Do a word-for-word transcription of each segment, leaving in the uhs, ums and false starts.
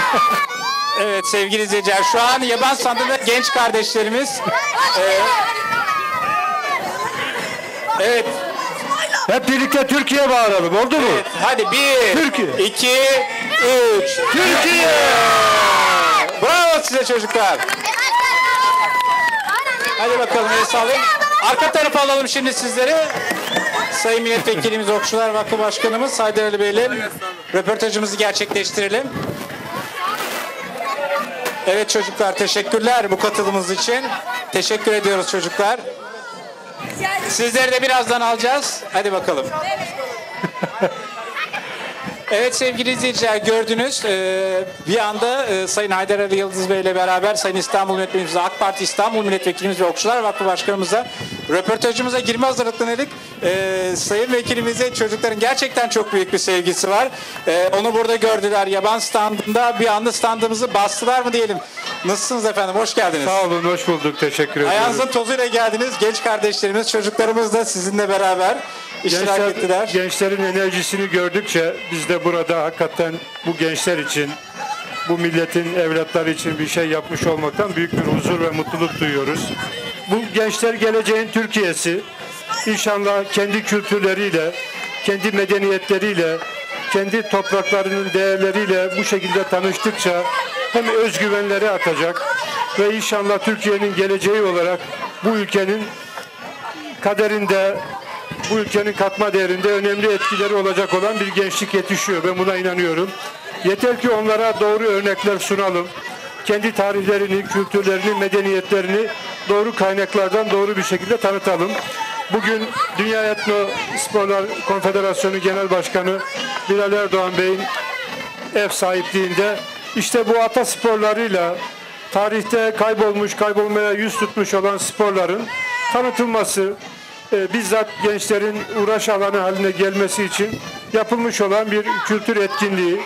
Evet sevgili izleyiciler, şu an yaban standında genç kardeşlerimiz. Ee, evet. Hep birlikte Türkiye bağıralım, oldu mu? Evet, hadi bir, Türkiye. iki, üç. Türkiye! Bravo size çocuklar. Hadi bakalım el sallayın. Arka tarafa alalım şimdi sizleri. Sayın Milletvekilimiz, Okçular Vakfı Başkanımız Haydar Ali Bey'le röportajımızı gerçekleştirelim. Evet çocuklar, teşekkürler bu katılımınız için. Teşekkür ediyoruz çocuklar. Sizleri de birazdan alacağız. Hadi bakalım. Evet sevgili izleyiciler, gördünüz e, bir anda e, Sayın Haydar Ali Yıldız Bey ile beraber Sayın İstanbul Milletvekilimiz, AK Parti İstanbul Milletvekilimiz ve Okçular Vakfı Başkanımıza röportajımıza girme hazırlıklanıyorduk. E, Sayın Vekilimize çocukların gerçekten çok büyük bir sevgisi var. E, onu burada gördüler yaban standında, bir anda standımızı bastılar mı diyelim. Nasılsınız efendim? Hoş geldiniz. Sağ olun, hoş bulduk. Teşekkür ederim. Ayağınızın tozuyla geldiniz. Genç kardeşlerimiz, çocuklarımız da sizinle beraber iştirak Gençler, ettiler. gençlerin enerjisini gördükçe biz de burada hakikaten bu gençler için, bu milletin evlatları için bir şey yapmış olmaktan büyük bir huzur ve mutluluk duyuyoruz. Bu gençler geleceğin Türkiye'si. İnşallah kendi kültürleriyle, kendi medeniyetleriyle, kendi topraklarının değerleriyle bu şekilde tanıştıkça hem özgüvenleri artacak ve inşallah Türkiye'nin geleceği olarak bu ülkenin kaderinde, bu ülkenin katma değerinde önemli etkileri olacak olan bir gençlik yetişiyor. Ben buna inanıyorum. Yeter ki onlara doğru örnekler sunalım. Kendi tarihlerini, kültürlerini, medeniyetlerini doğru kaynaklardan doğru bir şekilde tanıtalım. Bugün Dünya Etno Sporlar Konfederasyonu Genel Başkanı Bilal Erdoğan Bey'in ev sahipliğinde işte bu ata sporlarıyla tarihte kaybolmuş, kaybolmaya yüz tutmuş olan sporların tanıtılması, e, bizzat gençlerin uğraş alanı haline gelmesi için yapılmış olan bir kültür etkinliği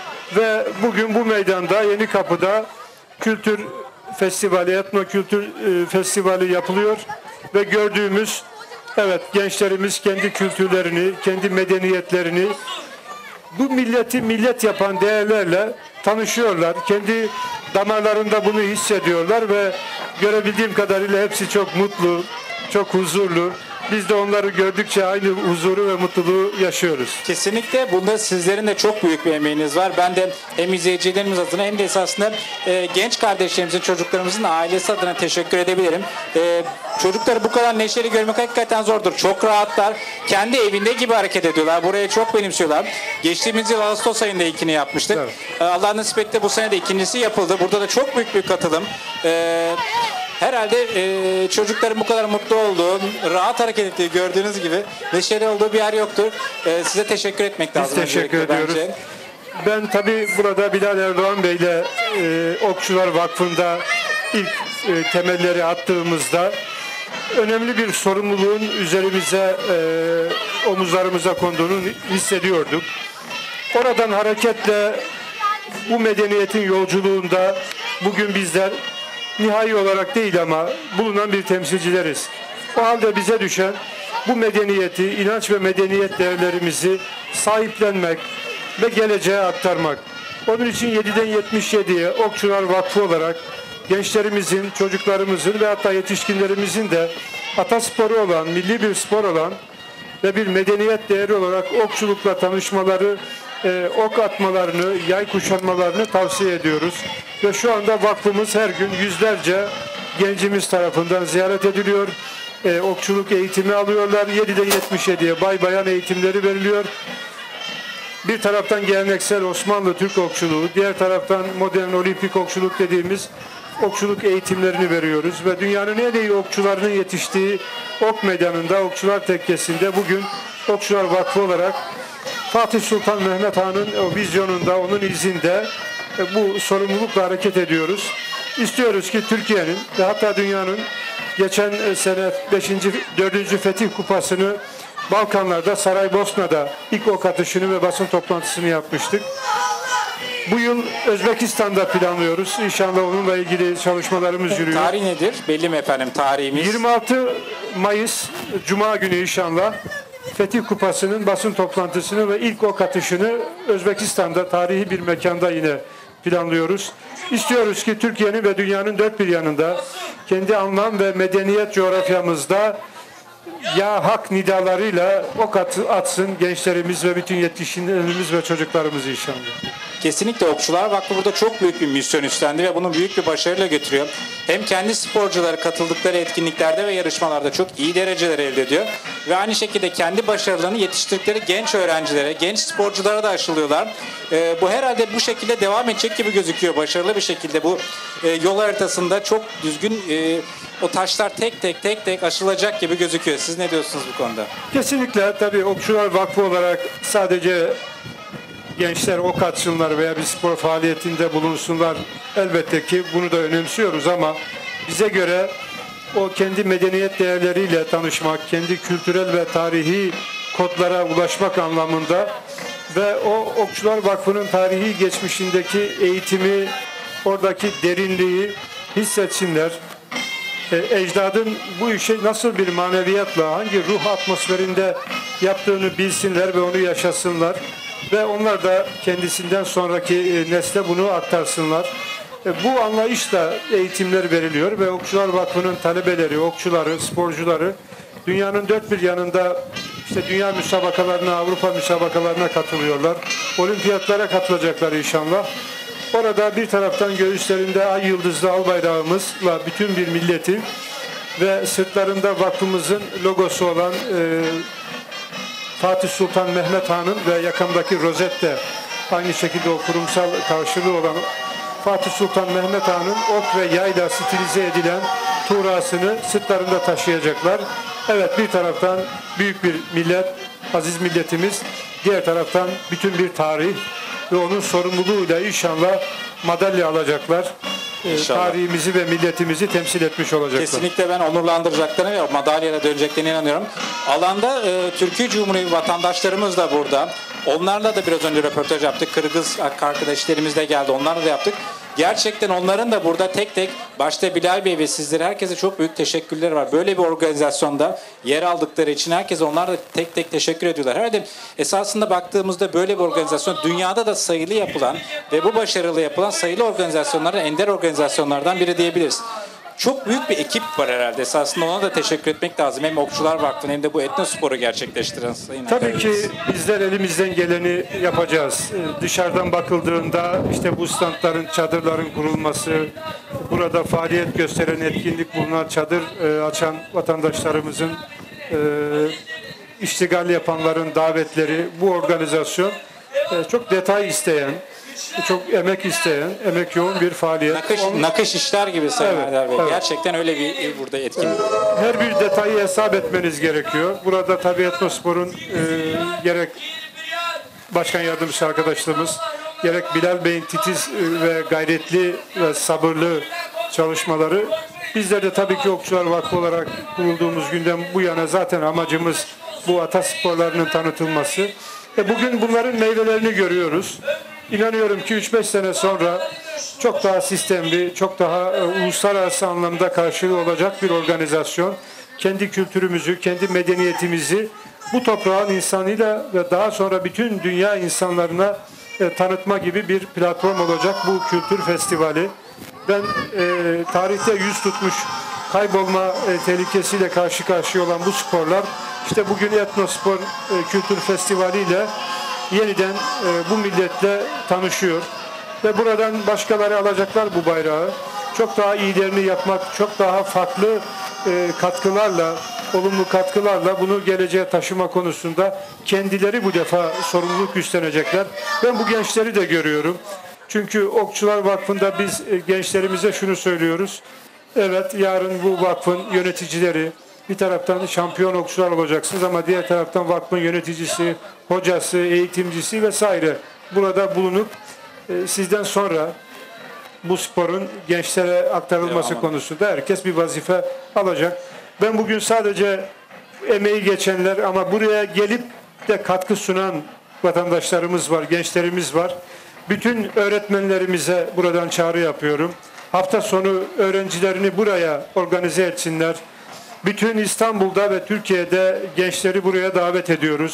ve bugün bu meydanda Yenikapı'da kültür festivali, etno kültür e, festivali yapılıyor ve gördüğümüz, evet, gençlerimiz kendi kültürlerini, kendi medeniyetlerini, bu milleti millet yapan değerlerle tanışıyorlar. Kendi damarlarında bunu hissediyorlar ve görebildiğim kadarıyla hepsi çok mutlu, çok huzurlu. Biz de onları gördükçe aynı huzuru ve mutluluğu yaşıyoruz. Kesinlikle bunda sizlerin de çok büyük bir emeğiniz var. Ben de hem izleyicilerimiz adına hem de esasında e, genç kardeşlerimizin, çocuklarımızın ailesi adına teşekkür edebilirim. E, çocukları bu kadar neşeli görmek hakikaten zordur. Çok rahatlar. Kendi evinde gibi hareket ediyorlar. Burayı çok benimsiyorlar. Geçtiğimiz yıl Ağustos ayında ilkini yapmıştık. Evet. E, Allah nasip etti, bu sene de ikincisi yapıldı. Burada da çok büyük bir katılım. E, Herhalde e, çocukların bu kadar mutlu olduğu, rahat hareket ettiği, gördüğünüz gibi neşeli olduğu bir yer yoktur. E, size teşekkür etmek lazım. Biz teşekkür ediyoruz. Bence. Ben tabii burada Bilal Erdoğan Bey ile e, Okçular Vakfı'nda ilk e, temelleri attığımızda önemli bir sorumluluğun üzerimize, e, omuzlarımıza konduğunu hissediyorduk. Oradan hareketle bu medeniyetin yolculuğunda bugün bizler nihai olarak değil ama bulunan bir temsilcileriz. O halde bize düşen bu medeniyeti, inanç ve medeniyet değerlerimizi sahiplenmek ve geleceğe aktarmak. Onun için yediden yetmiş yediye Okçular Vakfı olarak gençlerimizin, çocuklarımızın ve hatta yetişkinlerimizin de atasporu olan, milli bir spor olan ve bir medeniyet değeri olarak okçulukla tanışmaları, e, ok atmalarını, yay kuşanmalarını tavsiye ediyoruz. Ve şu anda vakfımız her gün yüzlerce gencimiz tarafından ziyaret ediliyor. E, okçuluk eğitimi alıyorlar. yediden yetmiş yediye bay bayan eğitimleri veriliyor. Bir taraftan geleneksel Osmanlı Türk okçuluğu, diğer taraftan modern olimpik okçuluk dediğimiz okçuluk eğitimlerini veriyoruz. Ve dünyanın en iyi okçularının yetiştiği ok meydanında, Okçular Tekkesi'nde bugün Okçular Vakfı olarak Fatih Sultan Mehmet Han'ın o vizyonunda, onun izinde bu sorumlulukla hareket ediyoruz. İstiyoruz ki Türkiye'nin ve hatta dünyanın geçen sene beşinci dördüncü Fetih Kupası'nı Balkanlarda, Saraybosna'da ilk ok atışını ve basın toplantısını yapmıştık. Bu yıl Özbekistan'da planlıyoruz. İnşallah onunla ilgili çalışmalarımız yürüyor. Tarih nedir? Belli mi efendim tarihimiz? yirmi altı Mayıs Cuma günü inşallah Fetih Kupası'nın basın toplantısını ve ilk ok atışını Özbekistan'da tarihi bir mekanda yine planlıyoruz. İstiyoruz ki Türkiye'nin ve dünyanın dört bir yanında kendi anlam ve medeniyet coğrafyamızda ya hak nidalarıyla ok at, atsın gençlerimiz ve bütün yetişkinlerimiz ve çocuklarımız inşallah. Kesinlikle Okçular Vakfı burada çok büyük bir misyon üstlendi ve bunu büyük bir başarıyla götürüyor. Hem kendi sporcuları katıldıkları etkinliklerde ve yarışmalarda çok iyi dereceler elde ediyor. Ve aynı şekilde kendi başarılarını yetiştirdikleri genç öğrencilere, genç sporculara da aşılıyorlar. Ee, bu herhalde bu şekilde devam edecek gibi gözüküyor. Başarılı bir şekilde bu e, yol haritasında çok düzgün e, o taşlar tek tek tek tek aşılacak gibi gözüküyor. Siz ne diyorsunuz bu konuda? Kesinlikle tabii Okçular Vakfı olarak sadece gençler ok atsınlar veya bir spor faaliyetinde bulunsunlar. Elbette ki bunu da önemsiyoruz ama bize göre o kendi medeniyet değerleriyle tanışmak, kendi kültürel ve tarihi kodlara ulaşmak anlamında ve o Okçular Vakfı'nın tarihi geçmişindeki eğitimi, oradaki derinliği hissetsinler. E, ecdadın bu işi nasıl bir maneviyatla, hangi ruh atmosferinde yaptığını bilsinler ve onu yaşasınlar. Ve onlar da kendisinden sonraki nesle bunu aktarsınlar. Bu anlayışla eğitimler veriliyor ve Okçular Vakfı'nın talebeleri, okçuları, sporcuları dünyanın dört bir yanında işte dünya müsabakalarına, Avrupa müsabakalarına katılıyorlar. Olimpiyatlara katılacaklar inşallah. Orada bir taraftan göğüslerinde ay yıldızlı al bayrağımızla bütün bir milleti ve sırtlarında vakfımızın logosu olan e, Fatih Sultan Mehmet Han'ın ve yakamdaki rozette aynı şekilde o kurumsal karşılığı olan Fatih Sultan Mehmet Han'ın ok ve yayla stilize edilen tuğrasını sırtlarında taşıyacaklar. Evet, bir taraftan büyük bir millet, aziz milletimiz, diğer taraftan bütün bir tarih ve onun sorumluluğuyla inşallah madalya alacaklar. İnşallah. Tarihimizi ve milletimizi temsil etmiş olacaklar. Kesinlikle ben onurlandıracaklarına ve madalyayla döneceklerine inanıyorum. Alanda e, Türkiye Cumhuriyeti vatandaşlarımız da burada. Onlarla da biraz önce röportaj yaptık. Kırgız arkadaşlarımız da geldi. Onlarla da yaptık. Gerçekten onların da burada tek tek başta Bilal Bey ve sizlere herkese çok büyük teşekkürleri var. Böyle bir organizasyonda yer aldıkları için herkese onlar da tek tek teşekkür ediyorlar. Herhalde esasında baktığımızda böyle bir organizasyon dünyada da sayılı yapılan ve bu başarılı yapılan sayılı organizasyonlardan ender organizasyonlardan biri diyebiliriz. Çok büyük bir ekip var herhalde. Esasında ona da teşekkür etmek lazım. Hem Okçular Vakfı'nın hem de bu etnosporu gerçekleştiren sayın. Tabii ki bizler elimizden geleni yapacağız. Ee, dışarıdan bakıldığında işte bu standların, çadırların kurulması, burada faaliyet gösteren, etkinlik bulunan, çadır e, açan vatandaşlarımızın, e, iştigal yapanların davetleri, bu organizasyon e, çok detay isteyen, çok emek isteyen, emek yoğun bir faaliyet. Nakış, Onun, nakış işler gibi Sayın Evet, Erdal Bey. evet. Gerçekten öyle bir e, burada etkinlik. her bir detayı hesap etmeniz gerekiyor. Burada tabii etnosporun e, gerek başkan yardımcısı arkadaşlarımız, gerek Bilal Bey'in titiz e, ve gayretli ve sabırlı çalışmaları. Bizler de tabii ki Okçular Vakfı olarak kurulduğumuz günden bu yana zaten amacımız bu atasporlarının tanıtılması. E bugün bunların meyvelerini görüyoruz. İnanıyorum ki üç beş sene sonra çok daha sistemli, çok daha e, uluslararası anlamda karşılığı olacak bir organizasyon. Kendi kültürümüzü, kendi medeniyetimizi bu toprağın insanıyla ve daha sonra bütün dünya insanlarına e, tanıtma gibi bir platform olacak bu kültür festivali. Ben e, tarihte yüz tutmuş kaybolma e, tehlikesiyle karşı karşıya olan bu sporlar işte bugün Etnospor e, Kültür Festivali ile yeniden e, bu milletle tanışıyor. Ve buradan başkaları alacaklar bu bayrağı. Çok daha iyilerini yapmak, çok daha farklı e, katkılarla, olumlu katkılarla bunu geleceğe taşıma konusunda kendileri bu defa sorumluluk üstlenecekler. Ben bu gençleri de görüyorum. Çünkü Okçular Vakfı'nda biz e, gençlerimize şunu söylüyoruz. Evet, yarın bu vakfın yöneticileri, bir taraftan şampiyon okçular olacaksınız ama diğer taraftan vakfın yöneticisi, hocası, eğitimcisi vesaire burada bulunup e, sizden sonra bu sporun gençlere aktarılması Devam. konusunda herkes bir vazife alacak. Ben bugün sadece emeği geçenler ama buraya gelip de katkı sunan vatandaşlarımız var, gençlerimiz var. Bütün öğretmenlerimize buradan çağrı yapıyorum. Hafta sonu öğrencilerini buraya organize etsinler. Bütün İstanbul'da ve Türkiye'de gençleri buraya davet ediyoruz.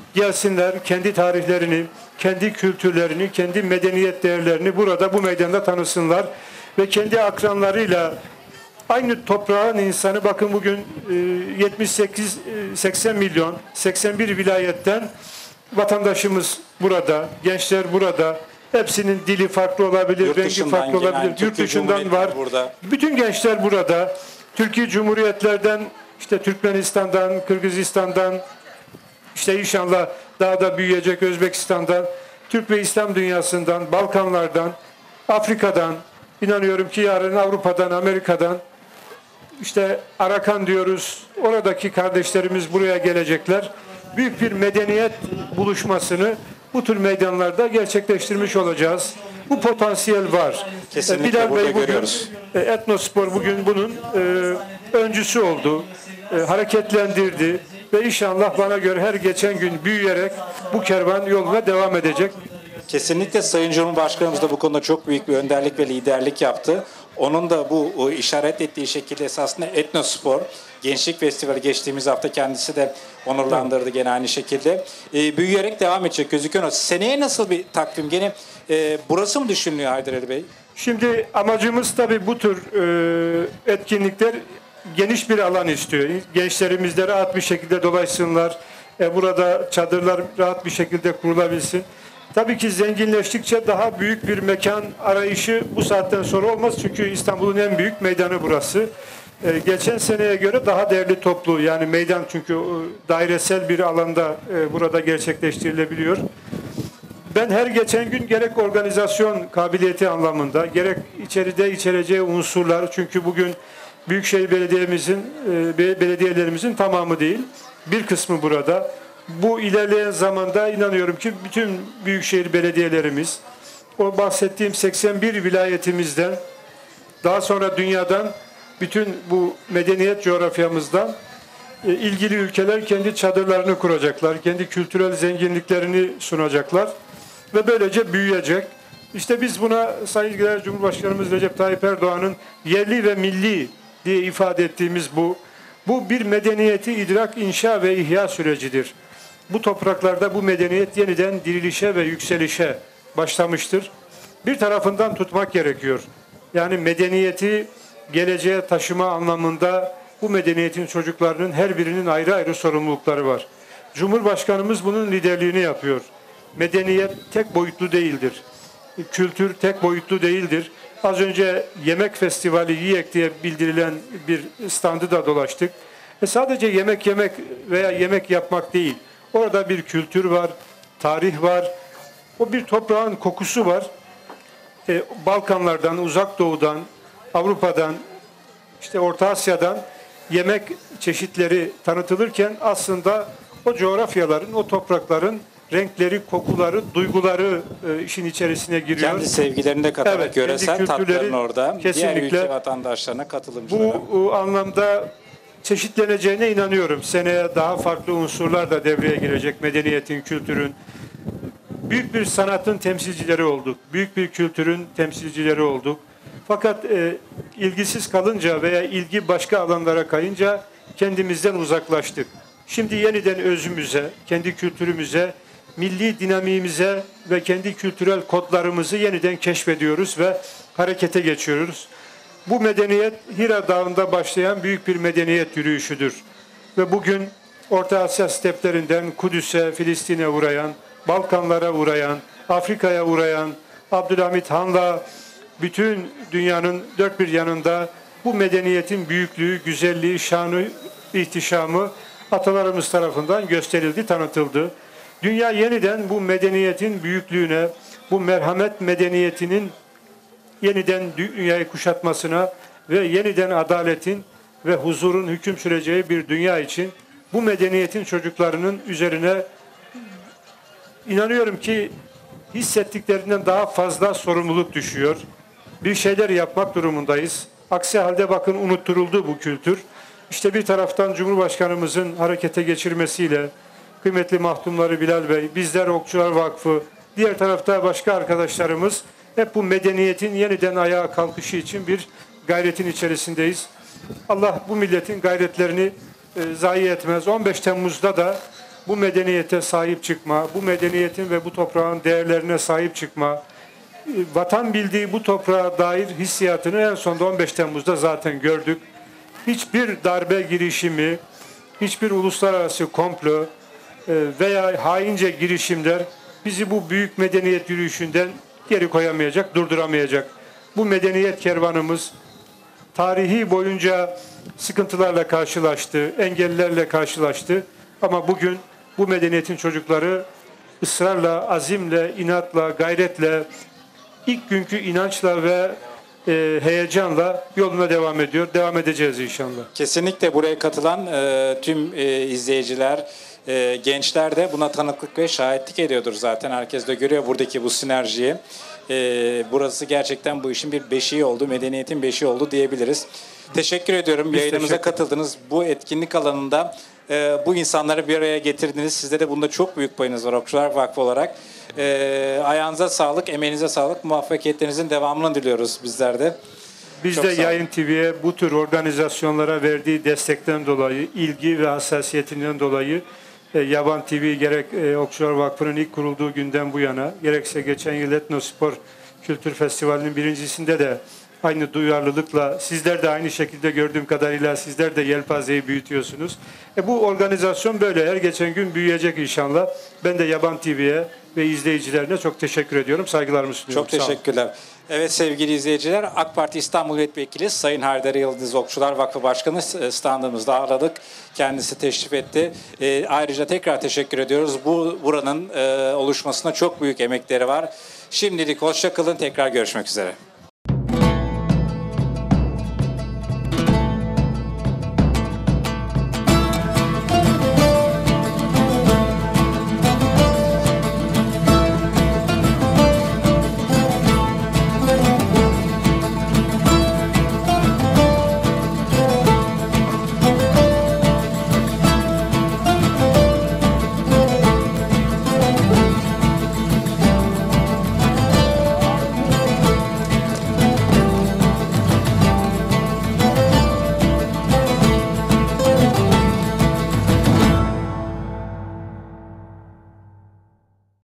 gelsinler, kendi tarihlerini, kendi kültürlerini, kendi medeniyet değerlerini burada bu meydanda tanısınlar ve kendi akranlarıyla aynı toprağın insanı, bakın bugün e, yetmiş sekiz seksen milyon, seksen bir vilayetten vatandaşımız burada, gençler burada. Hepsinin dili farklı olabilir, Yurt rengi dışından farklı gelen, olabilir. Türkiye Yurt dışından Cumhuriyeti var. burada. Bütün gençler burada. Türkiye Cumhuriyetlerden, işte Türkmenistan'dan, Kırgızistan'dan, işte inşallah daha da büyüyecek Özbekistan'dan, Türk ve İslam dünyasından, Balkanlardan, Afrika'dan, inanıyorum ki yarın Avrupa'dan, Amerika'dan, işte Arakan diyoruz, oradaki kardeşlerimiz buraya gelecekler. Büyük bir medeniyet buluşmasını bu tür meydanlarda gerçekleştirmiş olacağız. Bu potansiyel var. Kesinlikle Bilal burada Bey bugün, görüyoruz. e, Etnospor bugün bunun e, öncüsü oldu, e, hareketlendirdi ve inşallah bana göre her geçen gün büyüyerek bu kervan yoluna devam edecek. Kesinlikle Sayın Cumhurbaşkanımız da bu konuda çok büyük bir önderlik ve liderlik yaptı. Onun da bu o, işaret ettiği şekilde esasında Etnospor Gençlik Festivali geçtiğimiz hafta kendisi de onurlandırdı gene aynı şekilde. E, büyüyerek devam edecek gözüküyor. Seneye nasıl bir takvim? Gene e, burası mı düşünülüyor Haydar Ali Bey? Şimdi amacımız tabii bu tür e, etkinlikler geniş bir alan istiyor. Gençlerimiz de rahat bir şekilde dolaşsınlar. E, burada çadırlar rahat bir şekilde kurulabilsin. Tabii ki zenginleştikçe daha büyük bir mekan arayışı bu saatten sonra olmaz. Çünkü İstanbul'un en büyük meydanı burası. Ee, geçen seneye göre daha değerli toplu, yani meydan, çünkü e, dairesel bir alanda e, burada gerçekleştirilebiliyor. Ben her geçen gün gerek organizasyon kabiliyeti anlamında, gerek içeride içereceği unsurlar, çünkü bugün Büyükşehir Belediye'mizin, e, belediyelerimizin tamamı değil, bir kısmı burada. Bu ilerleyen zamanda inanıyorum ki bütün büyükşehir belediyelerimiz, o bahsettiğim seksen bir vilayetimizden, daha sonra dünyadan, bütün bu medeniyet coğrafyamızdan e, ilgili ülkeler kendi çadırlarını kuracaklar, kendi kültürel zenginliklerini sunacaklar ve böylece büyüyecek. İşte biz buna Sayın Genel Cumhurbaşkanımız Recep Tayyip Erdoğan'ın yerli ve milli diye ifade ettiğimiz bu, bu bir medeniyeti idrak, inşa ve ihya sürecidir. Bu topraklarda bu medeniyet yeniden dirilişe ve yükselişe başlamıştır. Bir tarafından tutmak gerekiyor. Yani medeniyeti geleceğe taşıma anlamında bu medeniyetin çocuklarının her birinin ayrı ayrı sorumlulukları var. Cumhurbaşkanımız bunun liderliğini yapıyor. Medeniyet tek boyutlu değildir. Kültür tek boyutlu değildir. Az önce yemek festivali yiyek diye bildirilen bir standı da dolaştık. E sadece yemek yemek veya yemek yapmak değil. Orada bir kültür var, tarih var. O bir toprağın kokusu var. E, Balkanlardan, Uzak Doğu'dan, Avrupa'dan, işte Orta Asya'dan yemek çeşitleri tanıtılırken aslında o coğrafyaların, o toprakların renkleri, kokuları, duyguları e, işin içerisine giriyor. Kendi sevgilerini de katarak Evet, göresel kendi kültürleri tatlarını orada diğer kesinlikle ülke vatandaşlarına, katılımcılara. Bu anlamda çeşitleneceğine inanıyorum. Seneye daha farklı unsurlar da devreye girecek. Medeniyetin, kültürün. Büyük bir sanatın temsilcileri olduk. Büyük bir kültürün temsilcileri olduk. Fakat e, ilgisiz kalınca veya ilgi başka alanlara kayınca kendimizden uzaklaştık. Şimdi yeniden özümüze, kendi kültürümüze, milli dinamiğimize ve kendi kültürel kodlarımızı yeniden keşfediyoruz ve harekete geçiyoruz. Bu medeniyet Hira Dağı'nda başlayan büyük bir medeniyet yürüyüşüdür. Ve bugün Orta Asya steplerinden Kudüs'e, Filistin'e uğrayan, Balkanlara uğrayan, Afrika'ya uğrayan, Abdülhamit Han'la bütün dünyanın dört bir yanında bu medeniyetin büyüklüğü, güzelliği, şanı, ihtişamı atalarımız tarafından gösterildi, tanıtıldı. Dünya yeniden bu medeniyetin büyüklüğüne, bu merhamet medeniyetinin yeniden dünyayı kuşatmasına ve yeniden adaletin ve huzurun hüküm süreceği bir dünya için bu medeniyetin çocuklarının üzerine inanıyorum ki hissettiklerinden daha fazla sorumluluk düşüyor. Bir şeyler yapmak durumundayız. Aksi halde bakın unutturuldu bu kültür. İşte bir taraftan Cumhurbaşkanımızın harekete geçirmesiyle kıymetli mahtumları Bilal Bey, bizler Okçular Vakfı, diğer tarafta başka arkadaşlarımız hep bu medeniyetin yeniden ayağa kalkışı için bir gayretin içerisindeyiz. Allah bu milletin gayretlerini e, zayi etmez. on beş Temmuz'da da bu medeniyete sahip çıkma, bu medeniyetin ve bu toprağın değerlerine sahip çıkma, e, vatan bildiği bu toprağa dair hissiyatını en sonunda on beş Temmuz'da zaten gördük. Hiçbir darbe girişimi, hiçbir uluslararası komplo e, veya haince girişimler bizi bu büyük medeniyet yürüyüşünden geri koyamayacak, durduramayacak. Bu medeniyet kervanımız tarihi boyunca sıkıntılarla karşılaştı, engellerle karşılaştı. Ama bugün bu medeniyetin çocukları ısrarla, azimle, inatla, gayretle, ilk günkü inançla ve e, heyecanla yoluna devam ediyor. Devam edeceğiz inşallah. Kesinlikle buraya katılan e, tüm e, izleyiciler, e, gençler de buna tanıklık ve şahitlik ediyordur zaten. Herkes de görüyor buradaki bu sinerjiyi. E, burası gerçekten bu işin bir beşiği oldu, medeniyetin beşiği oldu diyebiliriz. Teşekkür ediyorum. Biz Yayınımıza teşekkür katıldınız. Bu etkinlik alanında e, bu insanları bir araya getirdiniz. Sizde de bunda çok büyük payınız var Okçular Vakfı olarak. E, ayağınıza sağlık, emeğinize sağlık. Muvaffakiyetlerinizin devamını diliyoruz bizler de. Biz Çok de sağ olun. Yayın T V'ye bu tür organizasyonlara verdiği destekten dolayı, ilgi ve hassasiyetinden dolayı e, Yaban T V gerek e, Okçular Vakfı'nın ilk kurulduğu günden bu yana, gerekse geçen yıl Etnospor Kültür Festivali'nin birincisinde de aynı duyarlılıkla, sizler de aynı şekilde gördüğüm kadarıyla sizler de yelpazeyi büyütüyorsunuz. E, bu organizasyon böyle her geçen gün büyüyecek inşallah. Ben de Yaban T V'ye ve izleyicilerine çok teşekkür ediyorum. Saygılarımı sunuyorum. Çok Sağ olun. teşekkürler. Evet sevgili izleyiciler, AK Parti İstanbul Milletvekili Sayın Haydar Yıldız Okçular Vakfı Başkanı standımızda ağırladık. Kendisi teşrif etti. E, ayrıca tekrar teşekkür ediyoruz. Bu buranın e, oluşmasına çok büyük emekleri var. Şimdilik hoşça kalın. Tekrar görüşmek üzere.